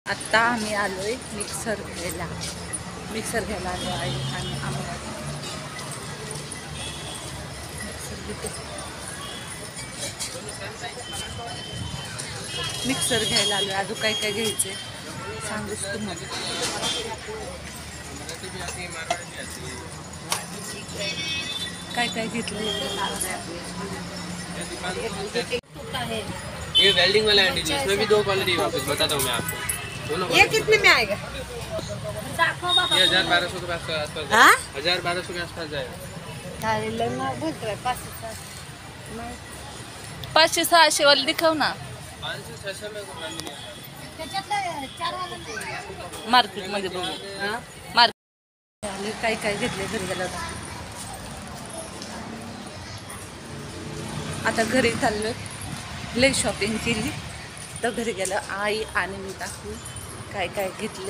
आत्ता आम्ही आलोय मिक्सर घ्यायला आलो आहे आणि आम्ही मिक्सर घ्यायला आलोय. अजून काय काय घ्यायचंय सांगूच तुम्हाला. काय काय घेतलं ये वेल्डिंग वाला है इसमें भी 2 क्वालिटी वापस बताता हूँ मैं आपको दोनों। ये कितने में आएगा? ये 1000-1200 के आसपास 1000-1200 के आसपास जाएगा। 500-600 वाले दिखाव ना 500-600 में मार्केट मध्ये बघू. मार्केट काय काय घेतले घरी गेलं आता घरी चाललोय. लय शॉपिंग केली तर घरी गेलं आई आणि मी दाखवू काय काय घेतले.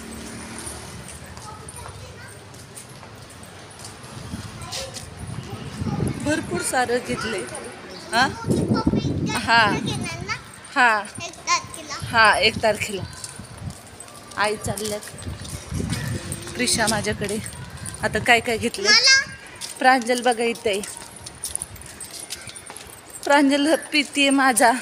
भरपूर सारं घेतले. हा हा हा हा 1 तारखेला आई चालल्यात. प्रिशा माझ्याकडे. आता काय काय घेतले. प्रांजल बघा इथे. प्रांजल प्रीती माझा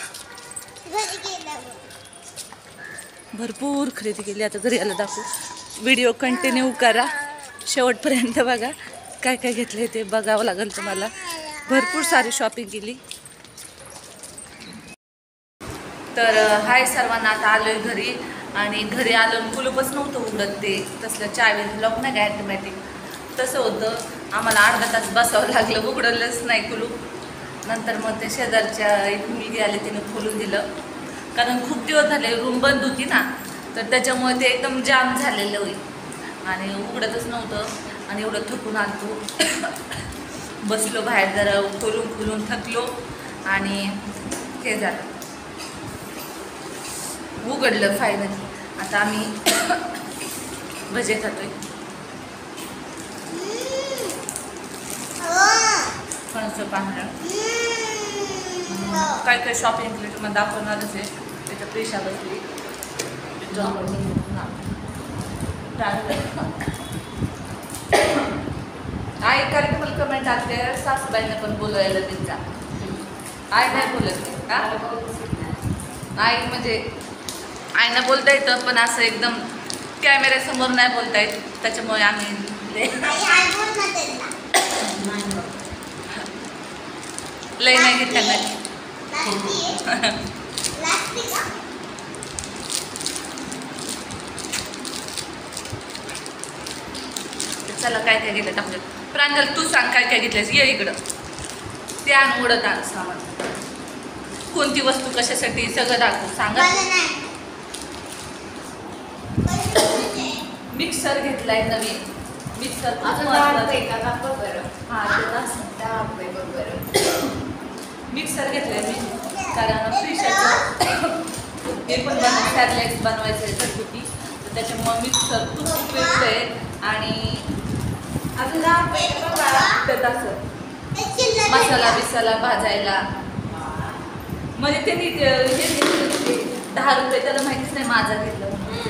भरपूर खरेदी केली. आता घरी आला दाखवू. व्हिडिओ कंटिन्यू करा शेवटपर्यंत बघा. काय काय घेतले ते बघावं लागेल तुम्हाला. भरपूर सारी शॉपिंग केली. तर हाय सर्वांना. आता आलोय घरी आणि घरी आलो कुलूपच नव्हतं उघडत. ते तसलं चावी लॉक नाही का ॲटोमॅटिक तसं होतं. आम्हाला अर्धा तास बसावं लागलं. उघडलंच नाही कुलूप. नंतर मग ते शेजारच्या एक मुलगी आली तिने खोलून दिलं. कारण खूप दिवस झाले रूम बंद होती ना तर त्याच्यामुळे ते एकदम जाम झालेलं होईल आणि उघडतच नव्हतं. आणि एवढं थकून आलतो. बसलो बाहेर जरा खोलून थकलो आणि हे झालं उघडलं फायनली. आता आम्ही भजे खातोय. फणस पांढरं काय काय शॉपिंग केली तुम्हाला दाखवणारच आहे. त्याच्या प्रिशा बसली. आई कारण तुम्हाला कमेंट आले सासूबाईंना पण बोलवायला त्यांचा. आई नाही बोलत का आई म्हणजे आईना बोलता येतं पण असं एकदम कॅमेऱ्यासमोर नाही बोलता येत. त्याच्यामुळे आम्ही लय नाही घेतल्या नाही. चला काय काय घेतलं टाकलं. प्रांजल तू सांग काय काय घेतलंस. ये इकडं. ते आण उडत आण सामान. कोणती वस्तू कशासाठी सगळं दाखवू सांगा. मिक्सर घेतलाय नवीन. मिक्सर मिक्सर घेतलाय मी कारण फ्रीशाचं हे पण सॅरलॅक्स बनवायचं आहे घरगुती तर त्याच्यामुळे मिक्सर खूप उपयुक्त आहे. आणि मसाला बिसाला भाजायला म्हणजे त्यांनी हे 10 रुपये त्याला माहितीच नाही माझा घेतलं.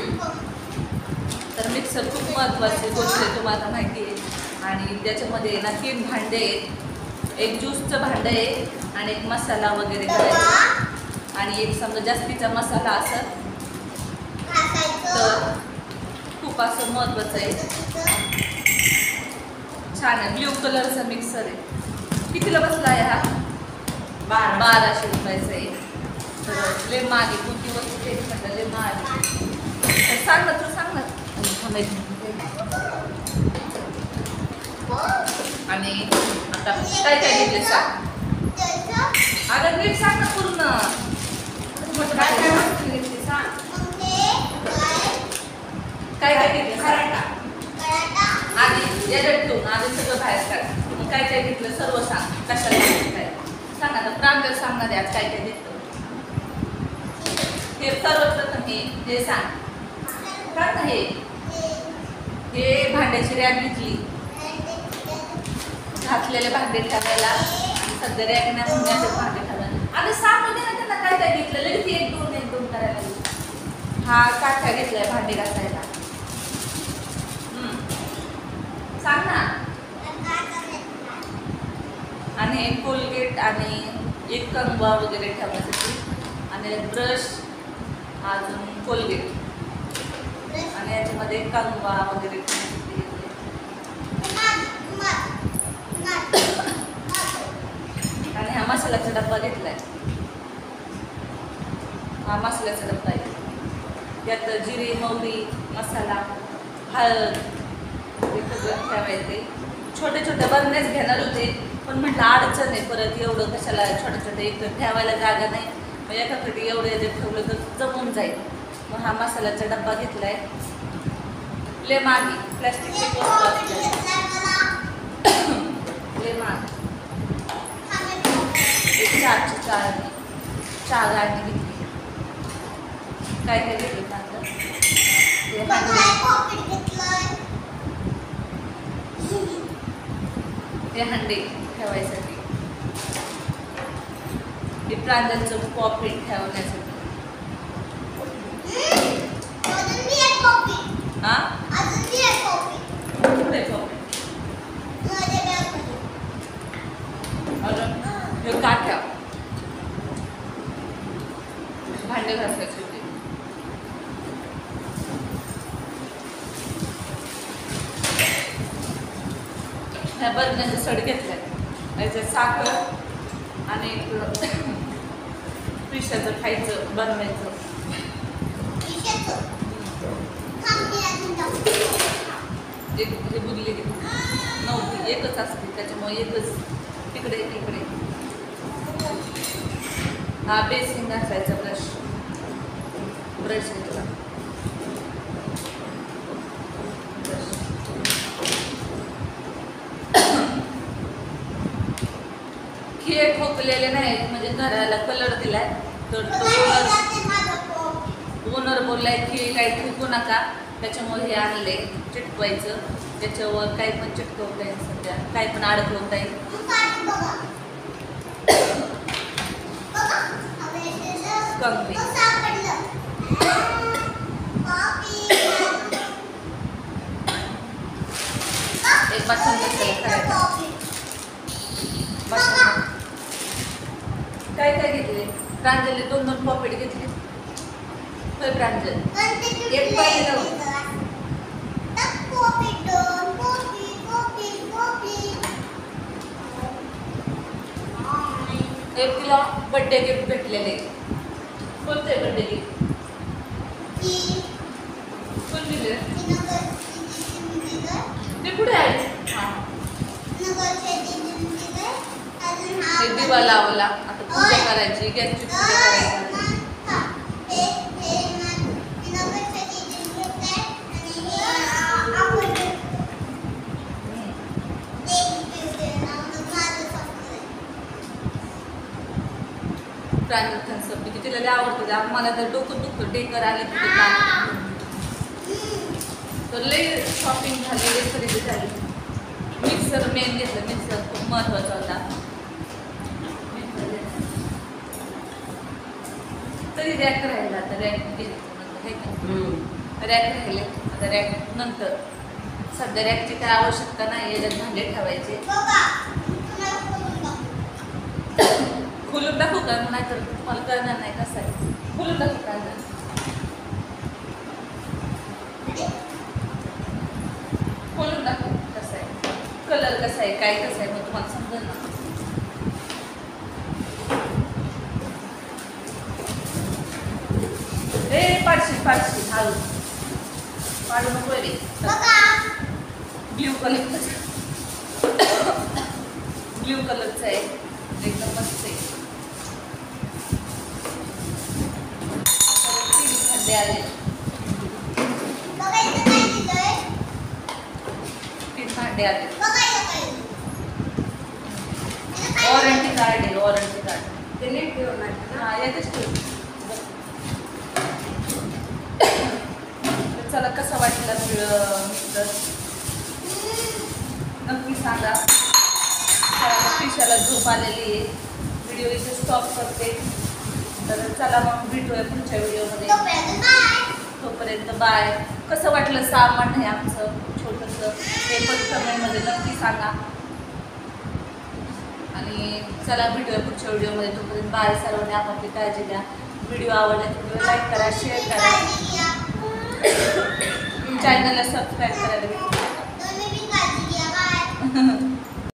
तर मिक्सर खूप महत्त्वाची गोष्ट आहे तुम्हाला माहिती आहे. आणि त्याच्यामध्ये ना 3 भांडे आहेत. एक ज्यूसचं भांडं आहे आणि एक मसाला वगैरे करायचा आणि एक समजा जास्तीचा मसाला असं तर खूप असं महत्त्वाचं आहे. छान आहे. ब्ल्यू कलरचा मिक्सर आहे. कितीला बसला आहे हा 1200 रुपयाचा आहे. तर लय मागे कोणती वस्तू तेच म्हटलं लय मागे. सांग ना तू सांग ना. आणि आता काय काय घेतले सांग. अगं नीट सांग ना पूर्ण. काय काय वस्तू घेतली सांग. काय काय घेतलं आधी याच्यातून आधी सगळं बाहेर काढ. मग काय काय घेतलं सर्व सांग. कशाला काय सांग. आता प्रांजल सांगणार आहे आज काय काय घेतलं. हे सर्वप्रथम हे सांग काय ना. हे भांड्याची रॅक घेतली. घातलेले भांडे ठेवायला सध्या रॅक नाही म्हणून भांडे ठेवायला. आणि सांगू दे ना त्यांना काय काय घेतलं. लगेच 1-2 करायला. हा काठा घेतलाय भांडी घासायला. सांग ना. आणि एक कोलगेट आणि एक कंगवा वगैरे ठेवण्यासाठी आणि ब्रश अजून कोलगेट आणि याच्यामध्ये कंगवा वगैरे ठेवण्यासाठी घेतले. आणि हा मसाल्याचा डब्बा घेतलाय. हा मसाल्याचा डब्बा आहे. त्यात जिरे मोहरी मसाला हळद हे सगळं ठेवायचे. छोटे छोटे बरण्याच घेणार होते पण म्हटलं अडचण आहे परत एवढं कशाला छोटे छोटे एक तर ठेवायला जागा नाही. मग एकाकडे एवढं याच्यात ठेवलं तर जमून जाईल. मग हा मसाल्याचा डब्बा घेतलाय. लय मागे प्लॅस्टिकची वस्तू असते. लय मागे एक चहा गाळणी घेतली. काय काय घेतलं चांगलं ते हंडे ठेवायसाठी. ते प्रांजलचं पॉपीट ठेवण्यासाठी. हा पुढे पॉपीट अजून हे काठ्या भांडे घासायचे होते. ह्या बरण्याचे सड घेतलाय. याच्यात साखर आणि पिशाचं खायचं बनवायचं. एक हे बुदली नव्हती एकच असते त्याच्यामुळे एकच तिकडे तिकडे. हा बेसिंग घासायचा ब्रश घेतला. खिळे ठोकलेले नाहीत म्हणजे घराला कलर दिलाय तर तो ओनर बोललाय की काही ठोकू नका त्याच्यामुळे हे आणले चिटकवायचं. त्याच्यावर काही पण चिटकवता येईल सध्या काही पण अडकवता येईल. कंपी एक बाथरूम करायचं. काय काय घेतले प्रांजलने 2 पॉकेट घेतले. होय प्रांजल एक पाहिजे एक तिला बर्थडे गिफ्ट भेटलेले. कोणते बर्थडे गिफ्ट कोण दिले ते कुठे आहे. हा दिवा लावला आता पूजा करायची गॅसची पूजा करायची. प्रांजल थन्सअप की तिला लय आवडते. मला तर डोकं दुखतं डेकर आले तर लय शॉपिंग झाली लय खरेदी झाली. मिक्सर मेन घेतलं. मिक्सर खूप महत्त्वाचा होता. तरी रॅक राहिला आता रॅक रॅक राहिले आता रॅक नंतर. सध्या रॅकची काय आवश्यकता नाही. याच्यात भांडे ठेवायचे. खोलून दाखवू का नाही तर मला कळणार नाही कसं आहे. खोलून दाखवू का खोलून दाखवू कसं आहे कलर कसा आहे काय कसं आहे मग तुम्हाला समजेल ना. पाडशी हळू पाडू नको रे. ब्ल्यू कलरचं आहे एकदम मस्त आहे. 3 भांडे आले. 3 भांडे आले. वॉरंटी कार्ड आहे. वॉरंटी कार्ड ते नीट ठेवणार. हा यातच ठेव. चला कसा वाटला मिस्टर नक्की सांगा. पिशाला झोप आलेली आहे. व्हिडिओ इथे स्टॉप करते. तर चला मग भेटूया पुढच्या व्हिडिओमध्ये. तोपर्यंत बाय. कसं वाटलं सामान हे आमचं छोटंसं ते पण कमेंटमध्ये नक्की सांगा. आणि चला भेटूया पुढच्या व्हिडिओमध्ये. तोपर्यंत बाय. सर्वांनी आपापली काळजी घ्या. व्हिडिओ आवडला तर व्हिडिओ लाईक करा, शेअर करा, चॅनलला सबस्क्राईब करायला विसरू नका.